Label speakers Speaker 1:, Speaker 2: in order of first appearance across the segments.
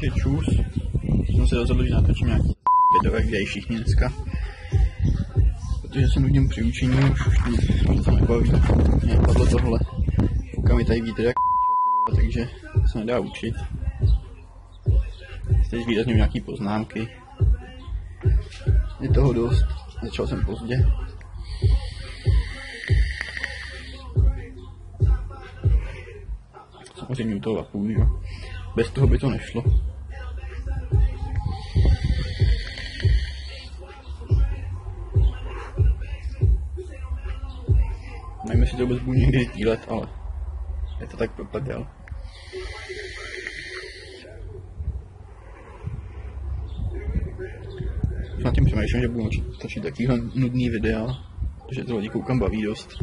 Speaker 1: je čus. Jsem se rozhodl, že natočím nějaký video, jak dělají všichni dneska. Protože jsem nudím při učení, už to nebaví. Mě padlo tohle. Koukám mi tady vítr jak takže se nedá učit. Teď výrazně nějaký poznámky. Je toho dost. Začal jsem pozdě. Samozřejmě u toho lapu, jo. Bez toho by to nešlo. Nevím, jestli to vůbec budu někdy sdílet, ale je to tak proprdel. Na tím přemýšlím, že budu točit takovýhle nudný videa, protože to lidi koukám baví dost.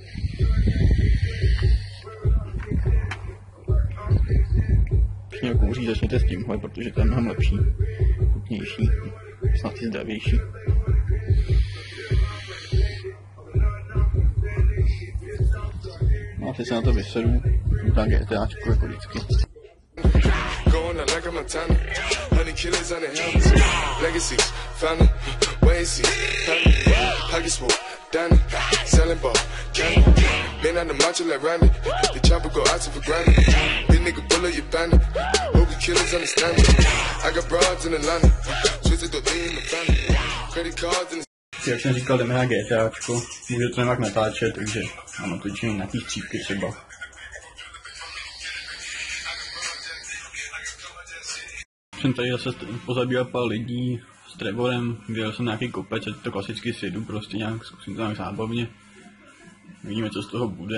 Speaker 1: Když někdo kouří, začněte s tímhle, protože to je mnohem lepší, chutnější, snad i zdravější. No a teď se na to vysedu, tak GTAčku jako vždycky. Jak jsem říkal, jdeme na GTAčko, může to nějak natáčet, takže mám natočený nějaký střípky třeba. Jsem tady zase pozabíjel pár lidí s Trevorem, vyjel jsem nějaký kopec, ať to klasicky sjedu, prostě nějak, zkusím to nějak zábavně. Vidíme, co z toho bude.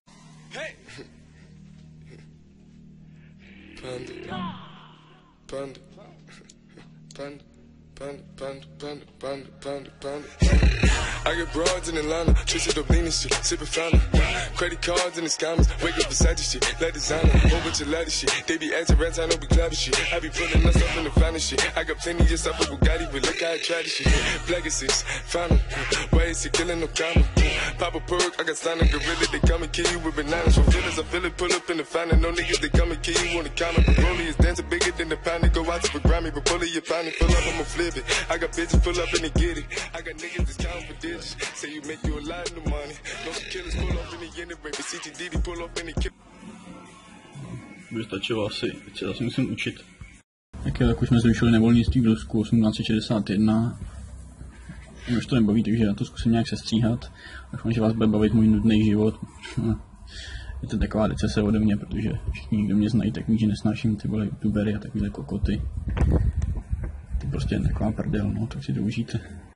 Speaker 2: I get broads in Atlanta, Trisha Dublin and shit, sippin' fountain. Credit cards in the scammers, wake up beside your shit, like designer, whole bunch of ladder shit. They be acting rats, I know we clapping shit. I be putting us up in the finest shit. I got plenty of stuff with Bugatti, but look how I try this shit. Black is six, fountain, why is he killing no comma? Pop a perk, I got signed a gorilla, they come and kill you with bananas. For feelings, I feel it, pull up in the fountain. No niggas, they come and kill you on the comment. The rollie is dancing bigger than the pound. They go out to the Grammy, but pull it, you find it, pull up, I'ma flip it. I got bitches pull up and they get it. I got niggas that's counting for digits. Say you make you a lot of money. No killers pull up in the end of rape. CTD pull up in the kill.
Speaker 1: By stačilo asi, teď se zase musím učit. Tak už jsme zrušili nevolnictví v Rusku 1861. Už to nebaví, takže já to zkusím nějak sestříhat. Doufám, že vás bude bavit můj nudný život. Je to taková recese ode mě, protože všichni, kdo mě znají, tak ví, že nesnáším ty vole youtubery a takovýhle kokoty. To prostě je taková prdel, no, tak si to užijte.